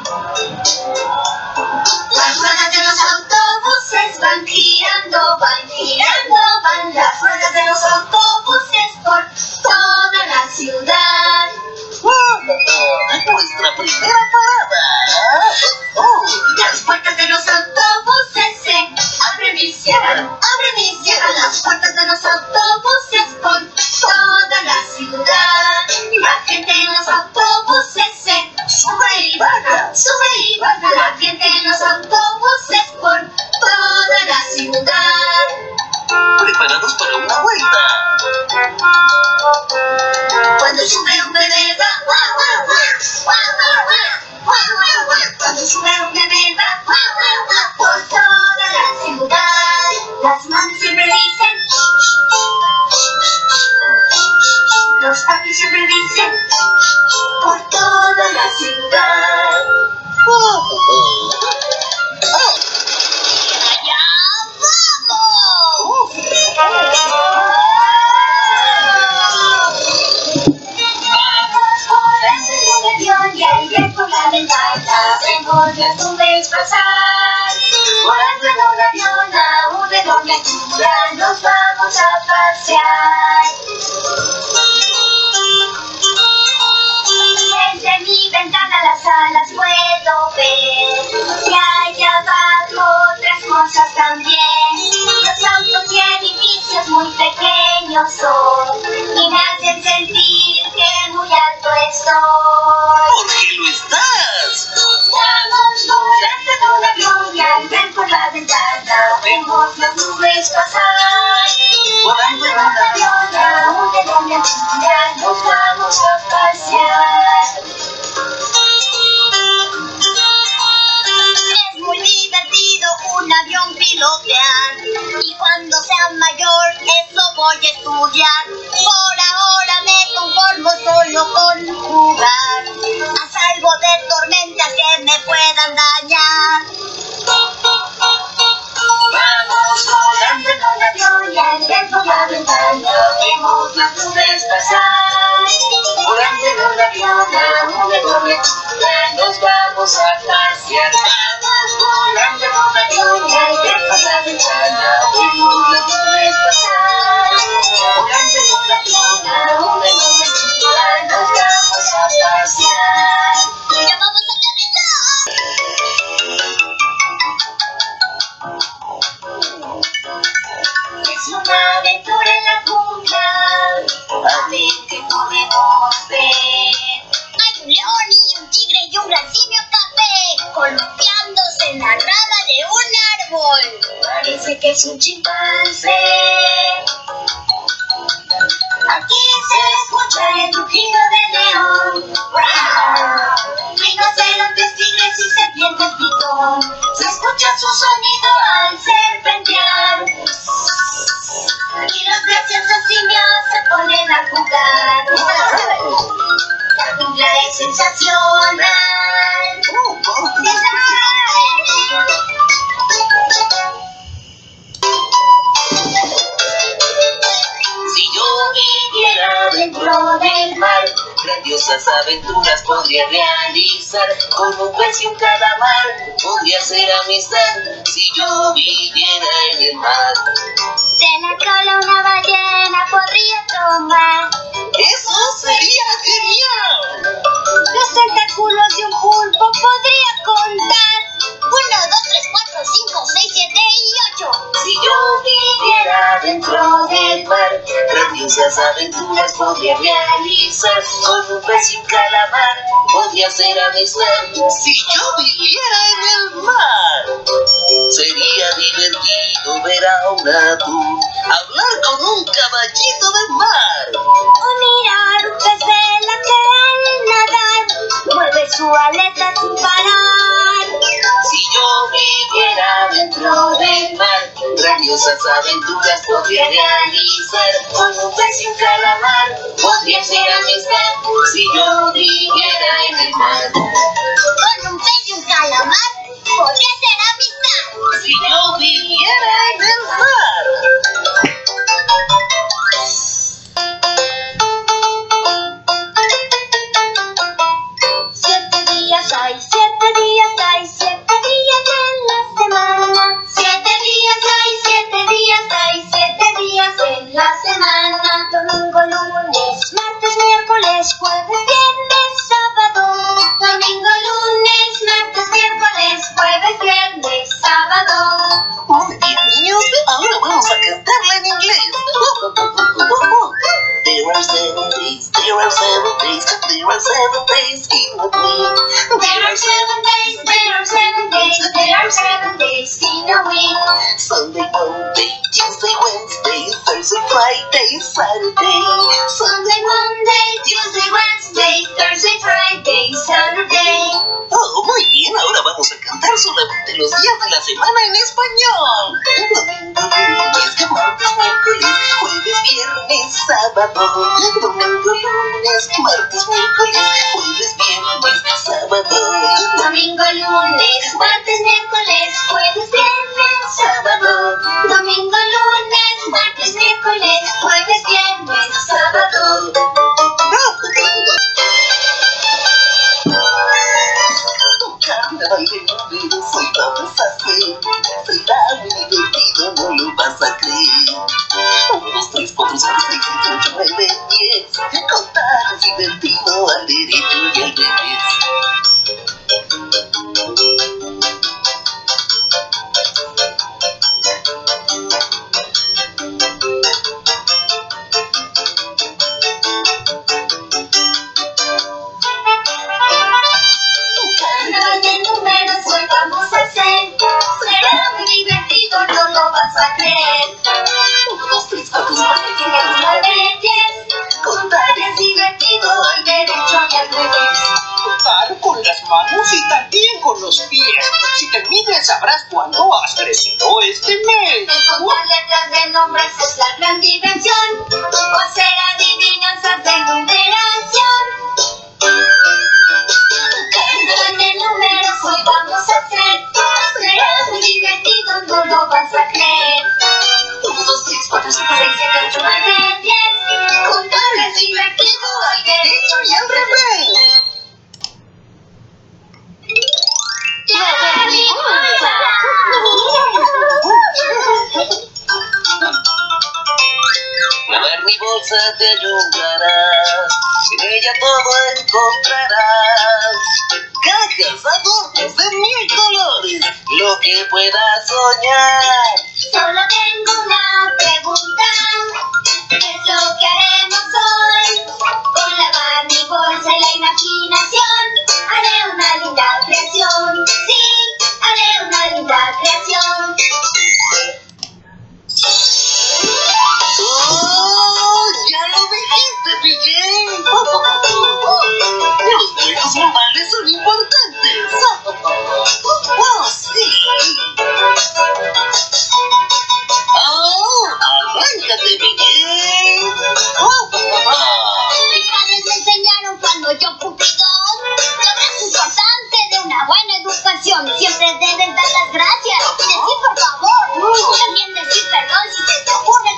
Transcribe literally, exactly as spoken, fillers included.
Las ruedas de los autobuses van girando, van girando, van las ruedas de los autobuses por toda la ciudad. ¡Nuestra primera parada! ¡Oh! Las puertas de los autobuses se abren y cierran, abren y cierran las puertas de los autobuses por toda la ciudad. La gente en los autobuses se sube y baja, sube y baja. La gente en los autobuses por toda la ciudad. ¡Preparados para una vuelta! Cuando sube un bebé va, guau, guau, guau, guau, guau, guau, guau, guau. Cuando sube un bebé va, guau, guau, guau, por toda la ciudad. Las manos siempre dicen, los papis siempre dicen, por toda la ciudad. ¡Oh! ¡Oh! ¡Allá vamos! Y al ver por la ventana vemos las nubes pasar. Volando en un avión a una enorme altura nos vamos a pasear. Desde mi ventana las alas puedo ver y allá abajo otras cosas también. Los autos y edificios muy pequeños son y me hacen sentir que muy alto estoy. ¿Por qué lo estás? Vamos volando en un avión y al ver por la ventana vemos las nubes pasar. Volando en un avión a una enorme altura nos vamos a pasear. Es muy divertido un avión pilotear y cuando sea mayor eso voy a estudiar. Por ahora me conformo solo con jugar, a salvo de tormentas que me puedan dañar. Vamos volando en un avión y al ver por la ventana vemos las nubes pasar. Volando en un avión a una enorme altura nos vamos a pasear. Vamos volando en un avión y al ver por la ventana vemos las nubes pasar. Volando en un avión a una enorme altura nos vamos a pasear. ¡Ya vamos a aterrizar! Es una aventura en la jungla, a ver qué podemos ver. Hay un león y un tigre y un gran simio café, columpiándose en la rama de un árbol. Parece que es un chimpancé. Aquí se escucha el rugido del león. ¡Wow! Rinocerontes, tigres y serpientes pitón. Se escucha su sonido al serpentear. Y los graciosos simios se ponen a jugar. La jungla es sensacional. Si yo viviera dentro del mar, grandiosas aventuras podría realizar. Con un pez y un calamar podría hacer amistad. Si yo viviera en el mar, De la cola una ballena podría tomar. ¡eso sería genial! Los tentáculos de un pulpo podría contar. Uno, dos, tres, cuatro, cinco, seis, siete y ocho. Si yo viviera dentro del mar, grandiosas aventuras podría realizar. Con un pez y un calamar podría hacer amistad. Si yo viviera en el mar, sería divertido ver a un atún hablar con un caballito de mar. O mirar un pez vela que al nadar mueve su aleta sin parar. Si yo viviera dentro del mar, grandiosas aventuras podría realizar. Con un pez y un calamar podría hacer amistad. Si yo viviera en el mar, Con un pez y un calamar podría ser amistad. si yo viviera en el mar. Siete días hay, siete días hay, siete días en la semana. Siete días hay, siete días hay, siete días en la semana. Domingo, lunes, martes, miércoles, jueves, viernes, sábado. Domingo, lunes, martes, miércoles, jueves, viernes, sábado. Muy bien, niños, ahora vamos a cantarla en inglés. There are seven days, there are seven days, there are seven days in a week. There are seven days, there are seven days, there are seven days in a week. Sunday, Monday, Tuesday, Wednesday, Thursday, Friday, Saturday. Sunday, Monday, Tuesday, Wednesday, Thursday, Friday, Saturday. Oh, muy bien, ahora vamos a cantar solamente los días de la semana en español. Domingo, lunes, martes, miércoles, jueves, viernes, sábado. Domingo, lunes, martes, miércoles, jueves, viernes, sábado. Domingo, lunes, martes, miércoles, jueves, viernes, sábado. Domingo, lunes, martes, miércoles, jueves, viernes, sábado. Carnaval de números hoy vamos a hacer. Será muy divertido, no lo vas a creer. Un, dos, tres, cuatro, cinco, seis, siete, ocho, nueve, diez. Contar es divertido al derecho y al revés. Carnaval de números hoy vamos a hacer. Será muy divertido, no lo vas a creer. Un, dos, tres, cuatro, cinco, seis, siete, ocho, nueve, diez. Contar es divertido al derecho y al revés. Contar con las manos y también con los pies. Si te mides sabrás cuánto has crecido este mes. El contar letras de nombres es la gran diversión. O hacer adivinanzas de numeración. Carnaval de números hoy vamos a hacer. Será muy divertido, no lo vas a creer. un, dos, tres, cuatro, cinco, seis, seis, siete, ocho, nueve, diez. Contar es divertido al derecho y al revés. ¡Ya, mi bolsa! Lavar mi bolsa te ayudará, en ella todo encontrarás. Cajas, adornos de mil colores, lo que puedas soñar. Solo tengo una pregunta. ¿Qué es lo que haremos hoy? Con lavar mi bolsa y la imaginación haré una linda creación. Sí, haré una linda creación. ¡Oh! ¡Ya lo dijiste, P J! Los juegos modales son importantes. ¡Oh, sí! ¡Oh! ¡Arráncate, P J! Mis padres me enseñaron cuando yo cumplí dos. Lo más importante de una buena educación. Siempre debes dar las gracias y decir por favor. También decir perdón si se te ocurre